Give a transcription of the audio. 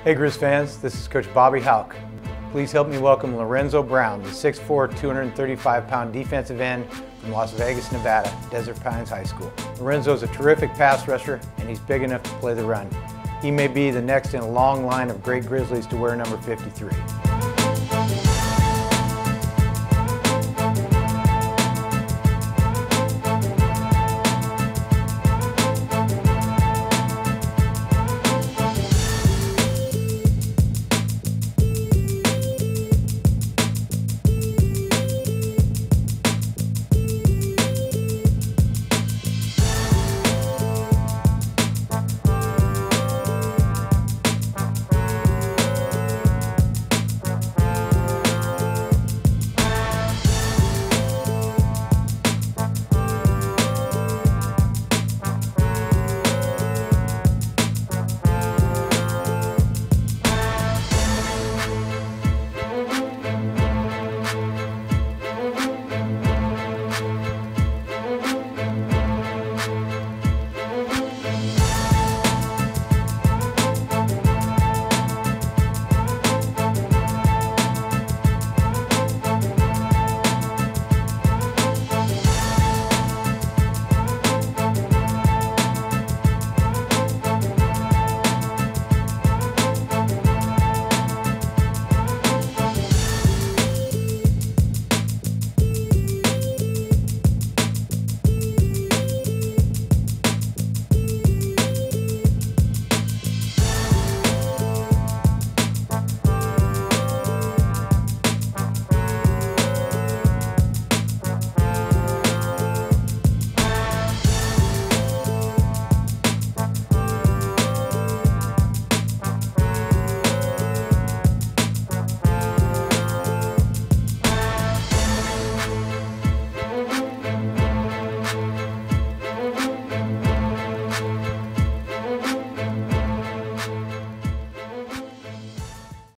Hey Grizz fans, this is Coach Bobby Houck. Please help me welcome Lorenzo Brown, the 6'4", 235-pound defensive end from Las Vegas, Nevada, Desert Pines High School. Lorenzo is a terrific pass rusher and he's big enough to play the run. He may be the next in a long line of great Grizzlies to wear number 53.